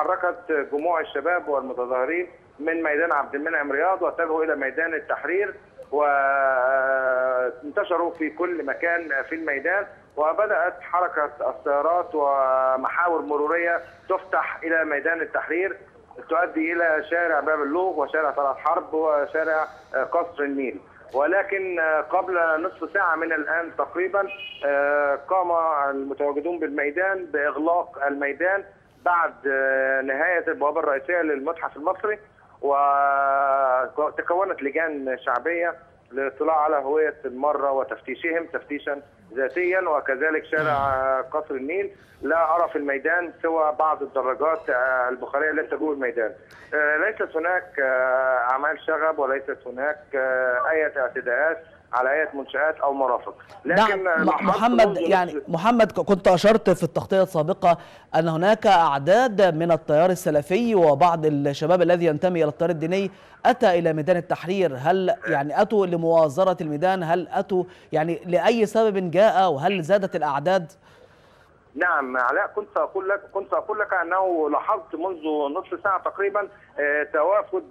تحركت جموع الشباب والمتظاهرين من ميدان عبد المنعم رياض واتجهوا الى ميدان التحرير، وانتشروا في كل مكان في الميدان، وبدات حركه السيارات ومحاور مروريه تفتح الى ميدان التحرير تؤدي الى شارع باب اللوغ وشارع طلعت حرب وشارع قصر النيل. ولكن قبل نصف ساعة من الآن تقريبا قام المتواجدون بالميدان بإغلاق الميدان بعد نهاية البوابة الرئيسية للمتحف المصري، وتكونت لجان شعبية للاطلاع على هوية المارة وتفتيشهم تفتيشا ذاتيا، وكذلك شارع قصر النيل لا أرى في الميدان سوى بعض الدراجات البخارية التي تجول الميدان. ليست هناك أعمال شغب وليست هناك أي اعتداءات على أي منشآت أو مرافق. لكن محمد كنت أشرت في التغطية السابقة أن هناك أعداد من التيار السلفي وبعض الشباب الذي ينتمي إلى التيار الديني أتى إلى ميدان التحرير. هل يعني أتوا لمؤازرة الميدان؟ هل أتوا يعني لأي سبب جاء؟ وهل زادت الأعداد؟ نعم علاء، كنت اقول لك انه لاحظت منذ نصف ساعه تقريبا توافد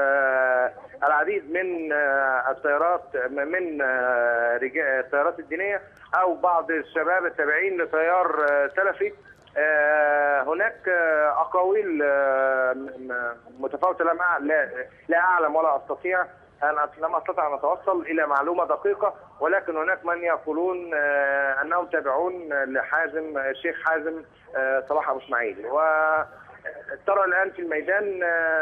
العديد من التيارات من رجال التيارات الدينيه او بعض الشباب التابعين لتيار سلفي. هناك اقاويل متفاوته، لا اعلم ولا استطيع لم استطع ان اتوصل الى معلومه دقيقه، ولكن هناك من يقولون انهم تابعون لحازم الشيخ حازم صلاح ابو اسماعيل. وترى الان في الميدان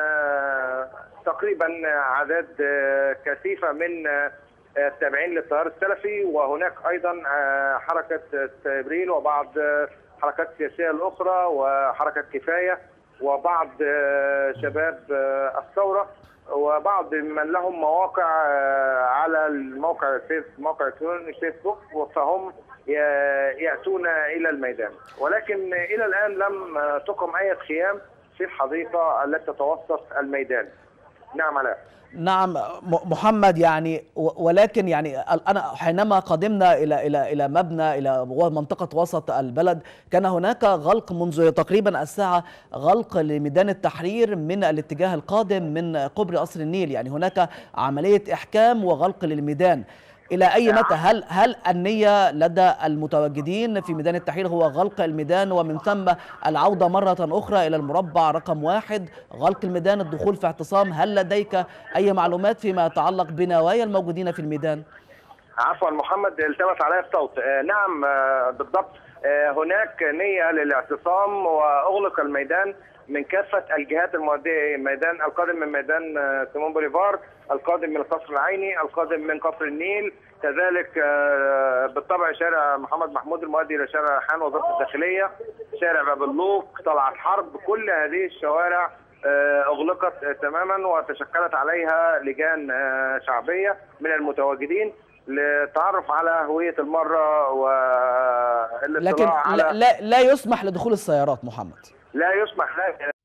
تقريبا اعداد كثيفه من التابعين للتيار السلفي، وهناك ايضا حركه تبريل وبعض الحركات السياسيه الاخرى وحركه كفايه وبعض شباب الثوره وبعض من لهم مواقع على الموقع الالكتروني فيسبوك، فهم ياتون الى الميدان. ولكن الى الان لم تقم اي خيام في الحديقه التي تتوسط الميدان. نعم علاء. نعم محمد، يعني ولكن يعني أنا حينما قدمنا إلى مبنى إلى منطقة وسط البلد كان هناك غلق منذ تقريبا الساعة، غلق لميدان التحرير من الاتجاه القادم من كوبري قصر النيل، يعني هناك عملية إحكام وغلق للميدان. إلى أي متى؟ هل النية لدى المتواجدين في ميدان التحرير هو غلق الميدان ومن ثم العودة مرة أخرى إلى المربع رقم 1، غلق الميدان، الدخول في اعتصام؟ هل لديك أي معلومات فيما يتعلق بنوايا الموجودين في الميدان؟ عفوا محمد، التبس علي الصوت. نعم بالضبط، هناك نية للاعتصام وأغلق الميدان من كافة الجهات المؤدية، الميدان القادم من ميدان سيمون بوليفار، القادم من القصر العيني، القادم من قصر النيل، كذلك بالطبع شارع محمد محمود المؤدي الى شارع ريحان وزارة الداخلية، شارع باب اللوق، طلعت حرب. كل هذه الشوارع اغلقت تماما وتشكلت عليها لجان شعبية من المتواجدين للتعرف على هوية المرة لكن لا يسمح لدخول السيارات محمد. لا يسمح